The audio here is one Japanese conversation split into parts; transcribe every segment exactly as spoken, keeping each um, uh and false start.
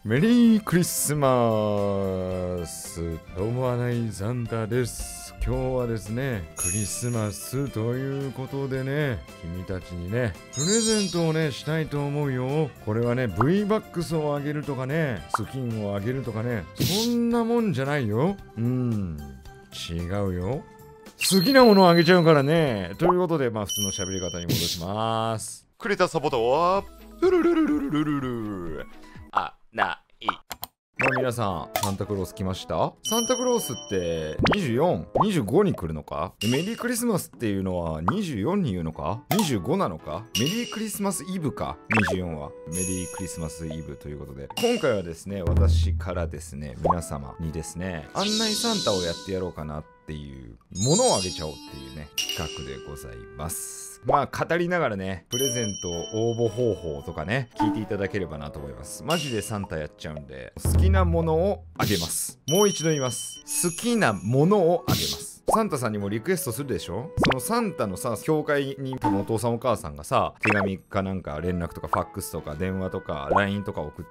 メリークリスマス。どうも、アナイサンタです。今日はですね、クリスマスということでね、君たちにね、プレゼントをね、したいと思うよ。これはね、V バックスをあげるとかね、スキンをあげるとかね、そんなもんじゃないよ。うん、違うよ。好きなものをあげちゃうからね。ということで、まあ普通の喋り方に戻します。 クレタサポとはルルルルルルルルルあない。 まあ皆さん、サンタクロース来ました？サンタクロースってにじゅうよん、にじゅうごに来るのか？メリークリスマスっていうのはにじゅうよんに言うのか？ にじゅうご なのか？メリークリスマスイブか？にじゅうよんはメリークリスマスイブということで、今回はですね、私からですね、皆様にですね、案内サンタをやってやろうかなっていうものをあげちゃおうっていうね、企画でございます。まあ語りながらね、プレゼント応募方法とかね、聞いていただければなと思います。マジでサンタやっちゃうんで、好きなものをあげます。もう一度言います。好きなものをあげます。サンタさんにもリクエストするでしょ？そのサンタのさ、教会に多分お父さんお母さんがさ、手紙かなんか連絡とかファックスとか電話とか ライン とか送って、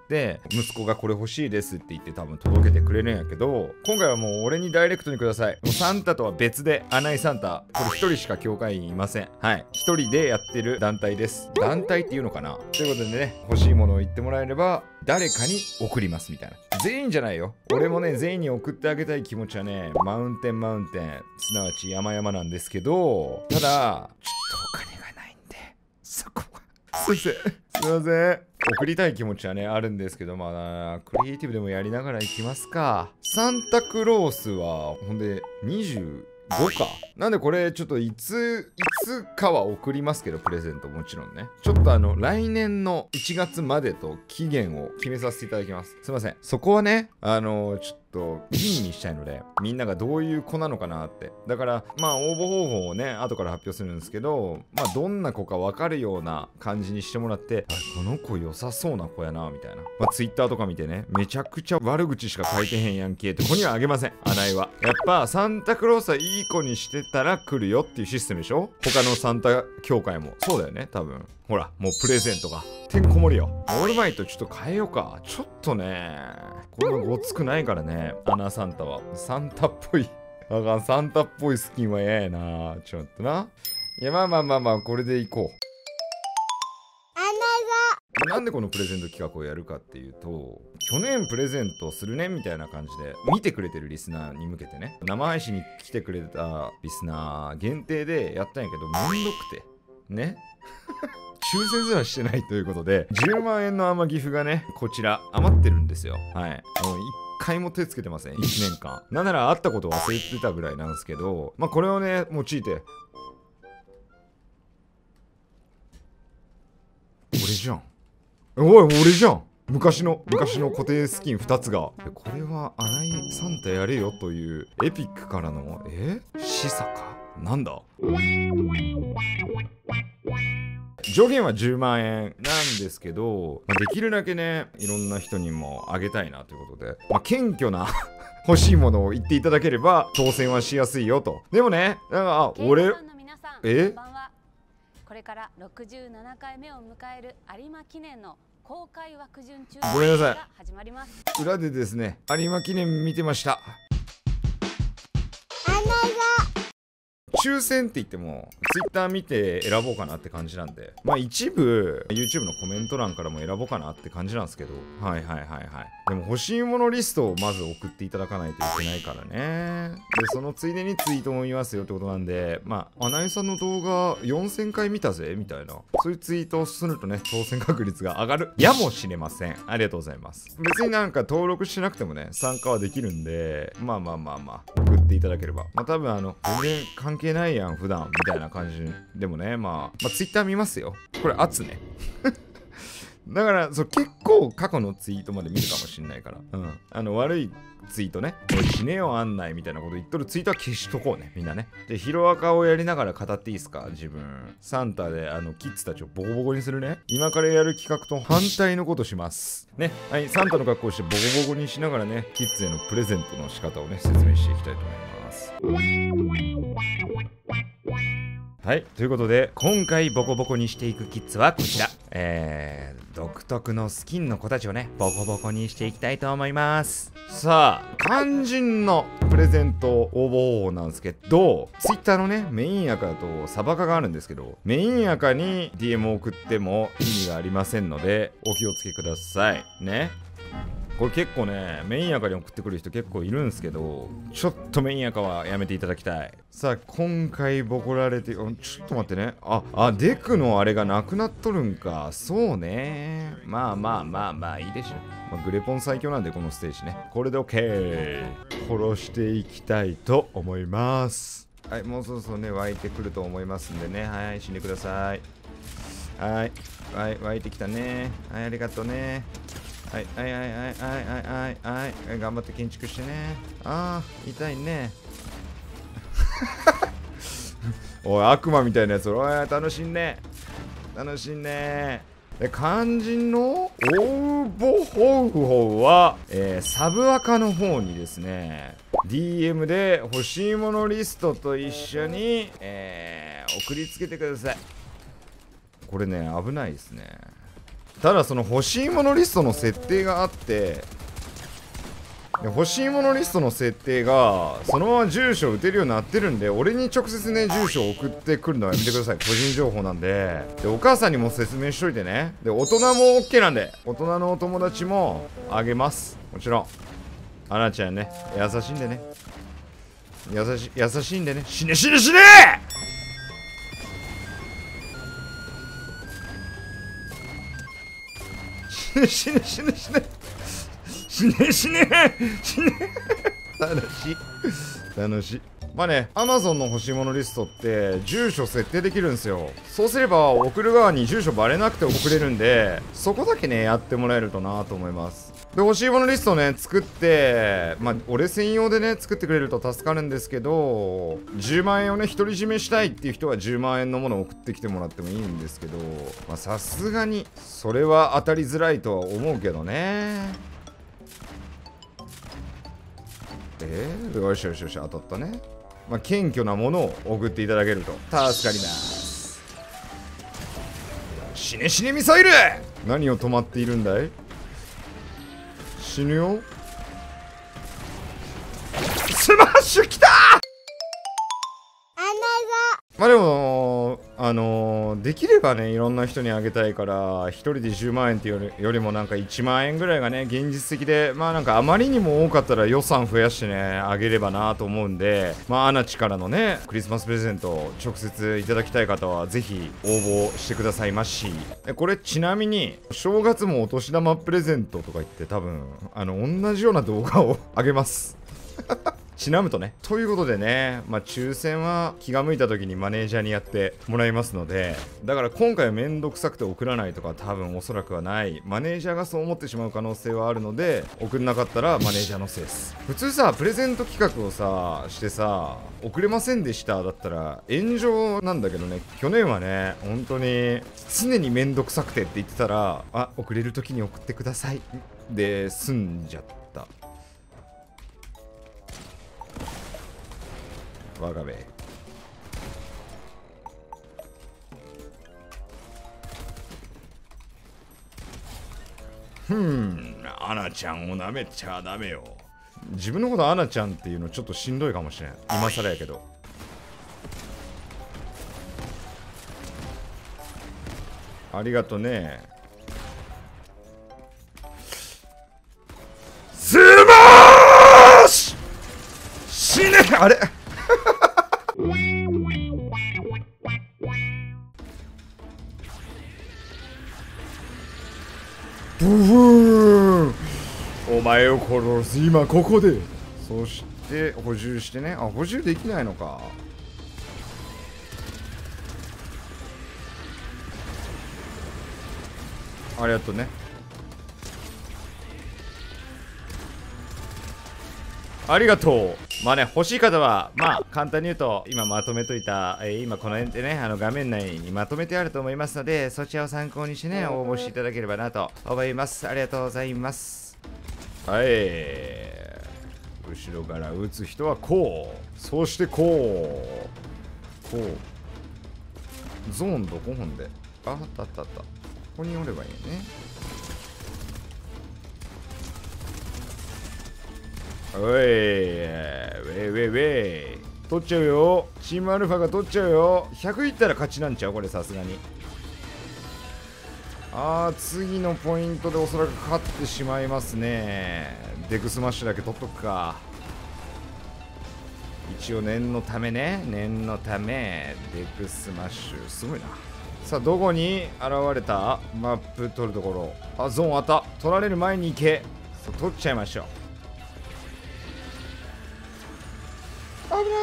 息子がこれ欲しいですって言って多分届けてくれるんやけど、今回はもう俺にダイレクトにください。もうサンタとは別で、アナイサンタ、これ一人しか教会員いません。はい。一人でやってる団体です。団体っていうのかな？ということでね、欲しいものを言ってもらえれば、誰かに送りますみたいな。全員じゃないよ。俺もね、全員に送ってあげたい気持ちはね、マウンテンマウンテン、すなわち山々なんですけど、ただ、ちょっとお金がないんで、そこは。すいません。すいません。送りたい気持ちはね、あるんですけど、まあ、クリエイティブでもやりながらいきますか。サンタクロースは、ほんで、にじゅうごか。なんでこれちょっといついつかは送りますけど、プレゼントもちろんね。ちょっとあの来年のいちがつまでと期限を決めさせていただきます。すいません。そこはね、あのちょっと吟味したいので、みんながどういう子なのかなって。だからまあ応募方法をね、後から発表するんですけど、まあどんな子か分かるような感じにしてもらって、あ、この子良さそうな子やなみたいな。まあ Twitter とか見てね、めちゃくちゃ悪口しか書いてへんやんけって子にはあげません。あないはやっぱサンタクロースはいい子にしてたら来るよっていうシステムでしょ？他のサンタ協会もそうだよね、多分。ほら、もうプレゼントがてんこ盛りよ。オールマイトちょっと変えようか。ちょっとね、こんなごつくないからね、アナサンタは。サンタっぽい。だからサンタっぽいスキンは嫌やな。ちょっとな。いや、まあまあまあまあ、これでいこう。なんでこのプレゼント企画をやるかっていうと、去年プレゼントするねみたいな感じで見てくれてるリスナーに向けてね、生配信に来てくれたリスナー限定でやったんやけど、めんどくてね抽選すらしてないということで、じゅうまんえんの甘ギフがね、こちら余ってるんですよ。はい。もう一回も手つけてません、いちねんかん。なんなら会ったこと忘れてたぐらいなんですけど、まあこれをね用いて、俺じゃん、おい、俺じゃん。昔の昔の固定スキンふたつが。これはアナイサンタやれよというエピックからのえ示唆かなんだ。上限はじゅうまんえんなんですけど、まあ、できるだけねいろんな人にもあげたいなということで、まあ、謙虚な欲しいものを言っていただければ当選はしやすいよと。でもね、だからあ俺えこれからろくじゅうななかいめを迎える有馬記念の公開枠順抽ごめんなさいが始まります。 裏でですね、有馬記念見てました。抽選って言っても Twitter 見て選ぼうかなって感じなんで、まあ一部 YouTube のコメント欄からも選ぼうかなって感じなんですけど、はいはいはいはい。でも欲しいものリストをまず送っていただかないといけないからね。でそのついでにツイートも見ますよってことなんで、まあアナイさんの動画よんせんかい見たぜみたいな、そういうツイートをするとね、当選確率が上がるやもしれません。ありがとうございます。別になんか登録しなくてもね参加はできるんで、まあまあまあまあ送っていただければ、まあ多分あの全然関係ないやん普段みたいな感じでもね、まあ、まあ、ツイッター見ますよ。これ圧ねだからそう結構過去のツイートまで見るかもしんないから、うん、あの悪いツイートね、おい死ねよ案内みたいなこと言っとるツイートは消しとこうね、みんなね。でヒロアカをやりながら語っていいですか？自分サンタであのキッズたちをボコボコにするね、今からやる企画と反対のことしますね。はい、サンタの格好をしてボコボコにしながらね、キッズへのプレゼントの仕方をね説明していきたいと思います。 はい、ということで今回ボコボコにしていくキッズはこちら、えー、独特のスキンの子たちをねボコボコにしていきたいと思います。さあ、肝心のプレゼント応募方法なんですけど、 Twitter のねメインアカとサバカがあるんですけど、メインアカに ディーエム を送っても意味がありませんのでお気をつけくださいね。これ結構ねメインアカに送ってくる人結構いるんですけど、ちょっとメインアカはやめていただきたい。さあ、今回ボコられて、ちょっと待ってね、ああデクのあれがなくなっとるんか。そうね、まあまあまあまあいいでしょう、まあ、グレポン最強なんでこのステージね、これで OK。 殺していきたいと思います。はい、もうそろそろね湧いてくると思いますんでね、はい、死んでください。はいはい、湧いてきたね。はい、ありがとうね。はいはいはいはいはいはいはいはい、頑張って建築してね。ああ痛いねおい悪魔みたいなやつ、おい楽しんね楽しんね。で、肝心の応募方法は、えー、サブアカの方にですね ディーエム で欲しいものリストと一緒に、えー、送りつけてください。これね危ないですね。ただその欲しいものリストの設定があって、欲しいものリストの設定がそのまま住所を打てるようになってるんで、俺に直接ね住所を送ってくるのはやめてください。個人情報なんで。で、お母さんにも説明しといてね。で、大人も OK なんで、大人のお友達もあげます、もちろん。アナちゃんね優しいんでね、優しい優しいんでね。死ね死ね死ね死ね死ね死ね死ね死ね死ね死ね楽しい楽しい。まあね、Amazon の欲しいものリストって住所設定できるんですよ。そうすれば送る側に住所バレなくて送れるんで、そこだけねやってもらえるとなと思います。で、欲しいものリストね作って、まあ俺専用でね作ってくれると助かるんですけど、じゅうまんえんをね独り占めしたいっていう人はじゅうまんえんのものを送ってきてもらってもいいんですけど、まあさすがにそれは当たりづらいとは思うけどね。えー、よしよしよし、当たったね。まあ、謙虚なものを送っていただけると助かります。死ね死ねミサイル。何を止まっているんだい。死ぬよ。スマッシュきたー。まあでもあのー、できればねいろんな人にあげたいから、ひとりでじゅうまんえんっていうより、よりもなんかいちまんえんぐらいがね現実的で、まあなんかあまりにも多かったら予算増やしてねあげればなと思うんで、まあアナチからのねクリスマスプレゼントを直接いただきたい方はぜひ応募してくださいまし。これちなみに正月もお年玉プレゼントとか言って多分あの同じような動画をあげますちなむとね。ということでね、まあ抽選は気が向いた時にマネージャーにやってもらいますので、だから今回はめんどくさくて送らないとか多分おそらくはない。マネージャーがそう思ってしまう可能性はあるので、送んなかったらマネージャーのせいです。普通さプレゼント企画をさしてさ送れませんでしただったら炎上なんだけどね、去年はね本当に常にめんどくさくてって言ってたら、あ送れる時に送ってくださいで済んじゃった。我がべふん、アナちゃんをなめちゃダメよ。自分のことアナちゃんっていうのちょっとしんどいかもしれん、今更やけど。ありがとね。スマッシュ死ね。あれブフー、お前を殺す今ここで。そして補充してね。あ、補充できないのか。ありがとうね。ありがとう。まあね、欲しい方は、まあ、簡単に言うと、今まとめといた、えー、今この辺でね、あの画面内にまとめてあると思いますので、そちらを参考にしてね、応募していただければなと思います。ありがとうございます。はい。後ろから撃つ人はこう。そしてこう。こう。 ゾーンどこほんで。あ、あったあったあった。ここにおればいいよね。おい、ウェイウェイウェイ。取っちゃうよ。チームアルファが取っちゃうよ。ひゃくいったら勝ちなんちゃうこれ、さすがに。あー、次のポイントでおそらく勝ってしまいますね。デクスマッシュだけ取っとくか。一応念のためね、念のためデクスマッシュすごいな。さあ、どこに現れた？マップ取るところ。あ、ゾーンあった。取られる前に行け。さあ、取っちゃいましょう。危ない。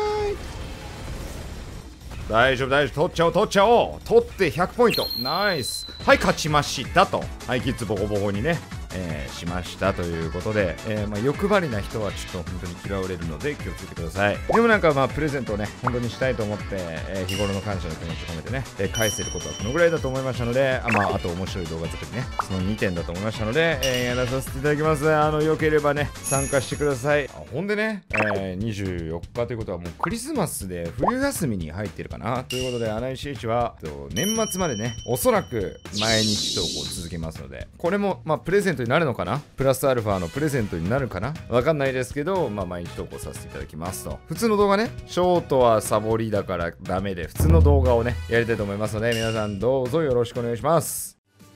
大丈夫大丈夫、取っちゃおう取っちゃおう。取ってひゃくポイント。ナイス。はい、勝ちましたと。はい、キッズボコボコにね、えー、しましたということで、えーまあ、欲張りな人はちょっと本当に嫌われるので気をつけてください。でもなんかまあプレゼントをね本当にしたいと思って、えー、日頃の感謝の気持ちを込めてね、えー、返せることはこのぐらいだと思いましたので、あ、まあ、あと面白い動画作りね、そのにてんだと思いましたので、えー、やらさせていただきます。あのよければね参加してください。あ、ほんでね、えー、にじゅうよっかということはもうクリスマスで冬休みに入ってるかなということで、アナイシエイチは年末までねおそらく毎日投稿続けますので、これもまあプレゼントになるのかな、プラスアルファのプレゼントになるかな、わかんないですけど、まあ毎日投稿させていただきますと。普通の動画ね、ショートはサボりだからダメで、普通の動画をねやりたいと思いますので、皆さんどうぞよろしくお願いします。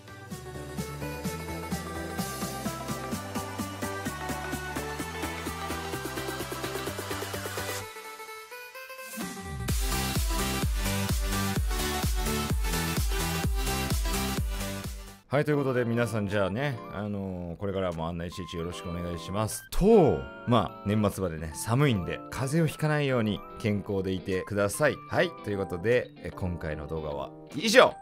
はい、ということで皆さん、じゃあね、あのー、これからも案内いちいちよろしくお願いしますと、まあ年末までね寒いんで風邪をひかないように健康でいてください。はい、ということで今回の動画は以上。